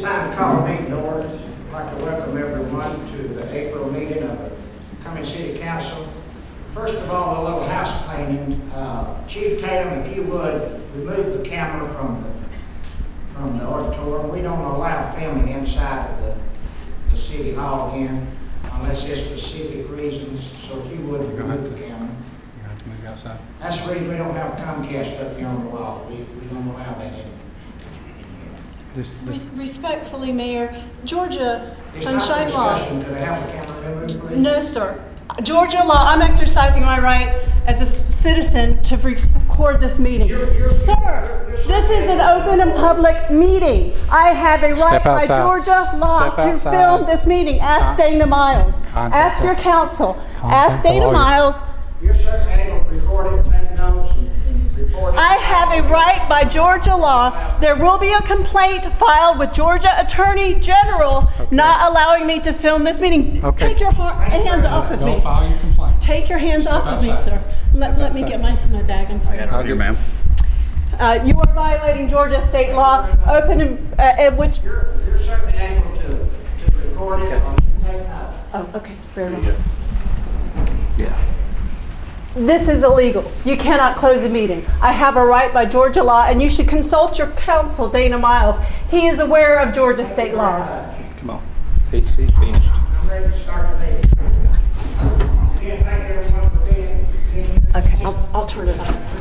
This time to call the meeting to order. I'd like to welcome everyone to the April meeting of the Cumming City Council. First of all, a little house cleaning. Chief Tatum, if you would remove the camera from the auditorium. We don't allow filming inside of the city hall here unless there's specific reasons. So if you would remove the camera. You have to move outside. That's the reason we don't have Comcast up here on the wall. We don't allow that anymore. Respectfully, Mayor, Georgia It's Sunshine not Law. discussion. Could I have the camera removed, please? No, sir. Georgia law, I'm exercising my right as a citizen to record this meeting. Sir, this is an open and public meeting. I have a right by Georgia law to film this meeting. Ask Dana Miles. Ask your counsel. Ask Dana Miles. You're certainly able to record it, take notes, and report it. I have a right by Georgia law. There will be a complaint filed with Georgia Attorney General not allowing me to film this meeting. Take your hands off of me. Go file your complaint. Take your hands off of me, sir. Let me get my bag. I'm sorry. Here, ma'am. You are violating Georgia state law. Which. You're certainly able to record it or take notes. Oh, okay. Very well. Yeah. This is illegal. You cannot close a meeting. I have a right by Georgia law, and you should consult your counsel, Dana Miles. He is aware of Georgia state law. Come on. He's finished. I'm ready to start the meeting. Again, thank everyone for being here. Okay, I'll turn it on.